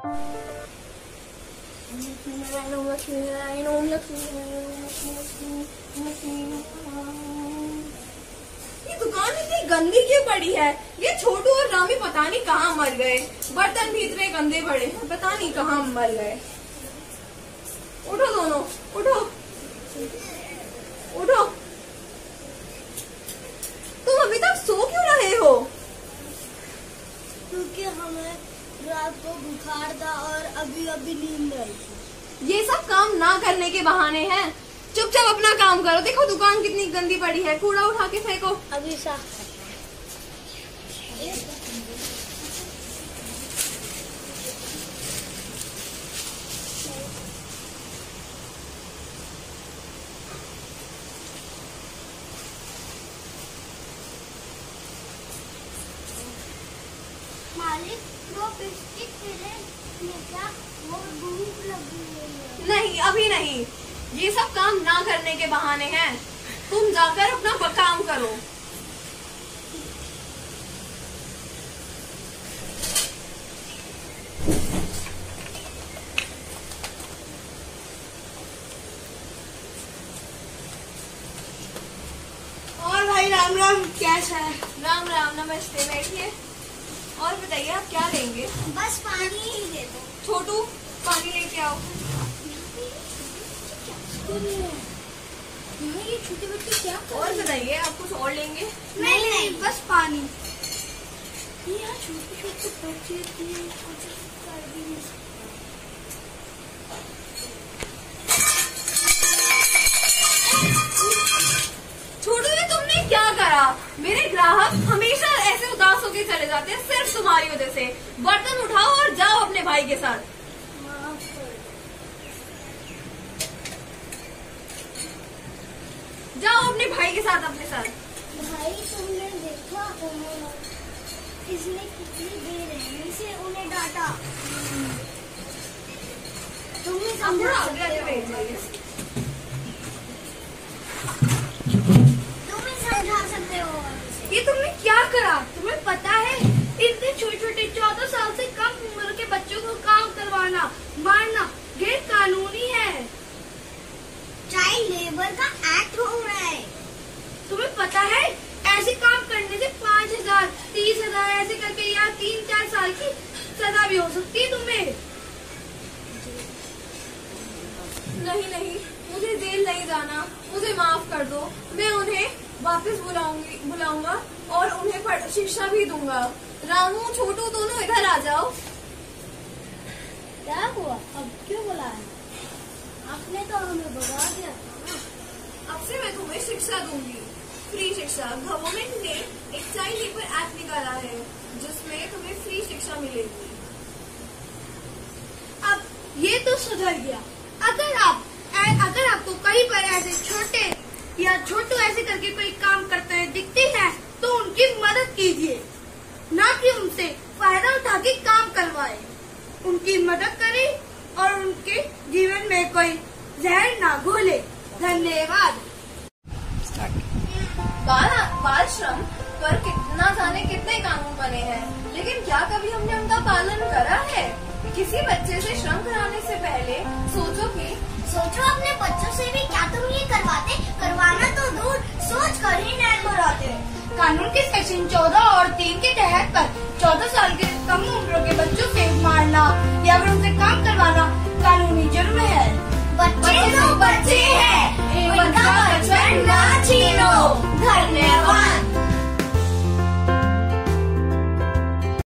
ये दुकान इतनी गंदी क्यों पड़ी है? ये छोटू और रामी पता नहीं कहाँ मर गए। बर्तन भी इतने गंदे पड़े हैं, पता नहीं कहाँ मर गए। उठो दोनों, उठो उठो। तुम अभी तक सो क्यों रहे हो? क्योंकि हमें रात को बुखार था और अभी अभी नींद आई थी। ये सब काम ना करने के बहाने हैं। चुपचाप अपना काम करो। देखो दुकान कितनी गंदी पड़ी है, कूड़ा उठा के फेंको। अभी साफ मालिक, वो बिस्किट क्या? वो भूख लगी है। नहीं, अभी नहीं। ये सब काम ना करने के बहाने हैं। तुम जाकर अपना काम करो। और भाई राम राम, कैसा है? राम राम, नमस्ते, बैठिए। और बताइए आप क्या लेंगे? बस पानी ही दे दो। छोटू, पानी लेके आओ। ये छोटे बच्चे क्या कर और रहे हैं? बताइए आप कुछ और लेंगे? नहीं, बस पानी। ये छोटे छोटे बच्चे छोटू, ये तुमने क्या करा? मेरे ग्राहक हमेशा ऐसे उदास होकर चले जाते हैं सिर्फ तुम्हारी वजह से। बर्तन उठाओ और जाओ अपने भाई के साथ। जाओ अपने भाई के साथ, अपने साथ। भाई तुमने देखा इसने कितनी बेरहमी से उन्हें डांटा। तुम्हें समझा सकते हो ये तुमने क्या करा? तुम्हें पता है इतने छोटे छोटे 14 साल से कम उम्र के बच्चों को काम करवाना, मारना गैर कानूनी है। चाइल्ड लेबर का एक्ट हो रहा है। तुम्हें पता है ऐसे काम करने से 5,000, 30,000 ऐसे करके या 3-4 साल की सजा भी हो सकती है तुम्हें। नहीं, मुझे जेल नहीं जाना। मुझे माफ कर दो। मैं उन्हें वापस बुलाऊंगा और उन्हें शिक्षा भी दूंगा। रामू, छोटू, दोनों इधर आ जाओ। क्या हुआ? अब क्यों बुलाया? आपने तो हमें भगा दिया था ना। अब से मैं तुम्हें शिक्षा दूंगी, फ्री शिक्षा। गवर्नमेंट ने एक चाइल्ड लेबर एक्ट निकाला है जिसमें तुम्हें फ्री शिक्षा मिलेगी। अब ये तो सुधर गया। अगर आपको कहीं पर ऐसे छोटे या छोटू ऐसे करके कोई काम करते हुए दिखते हैं तो उनकी मदद कीजिए, ना कि उनसे फायदा उठा के काम करवाए। उनकी मदद करें और उनके जीवन में कोई जहर ना घोले। धन्यवाद। बाल श्रम पर कितना जाने कितने कानून बने हैं, लेकिन क्या कभी हमने उनका पालन करा है? किसी बच्चे से श्रम कराने से पहले सोचो अपने बच्चों से भी। क्या तुम ये करवाना तो दूर, सोच कर ही नैन भराते हैं। कानून के सेक्शन 14 और 3 के तहत पर 14 साल के कम उम्र के बच्चों से मारना या फिर उनसे